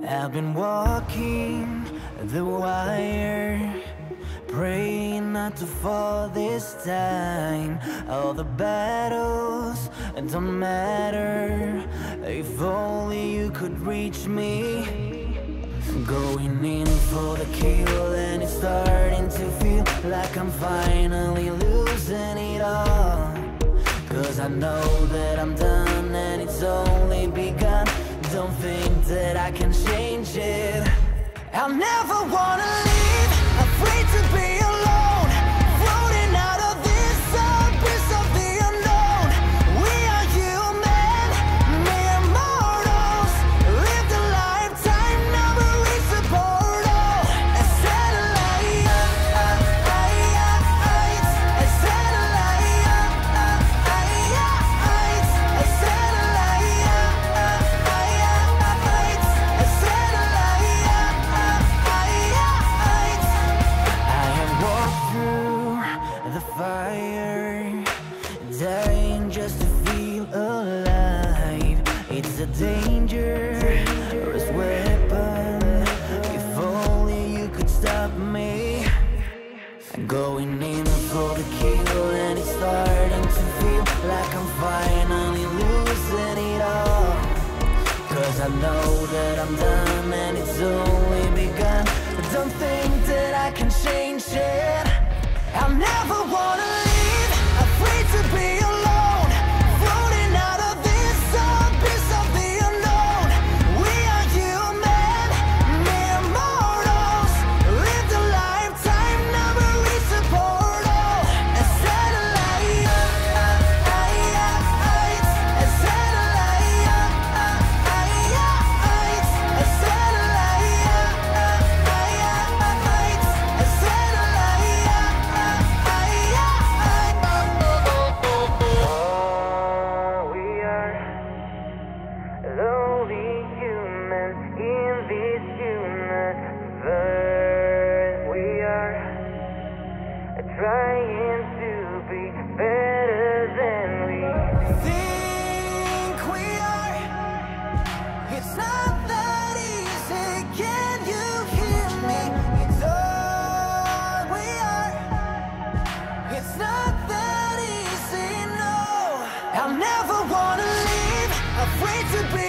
I've been walking the wire, praying not to fall this time. All the battles don't matter, if only you could reach me. Going in for the kill, and it's starting to feel like I'm finally losing it all. Cause I know that I'm done and it's only begun. Don't think that I can change it. I'll never wanna leave, afraid to be alone, floating out of this abyss of the unknown. We are human, mere mortals, lived a lifetime, never reached the portal. A satellite, a satellite, a fire, dying just to feel alive. It's a dangerous weapon, if only you could stop me. Going in for the kill, and it's starting to feel like I'm finally losing it all. Cause I know that I'm done and it's only begun. But don't think that I can change it. I'll never wanna leave, afraid to be alone, floating out of this abyss of the unknown. We are human, mere mortals, lived a lifetime, never reached the portal. A satellite, a satellite, a satellite, a satellite. We are lonely humans in this universe. We are trying to be better than we think we are. It's not that easy, can you hear me? It's all we are. It's not that easy, no. I'll never wanna leave, afraid to be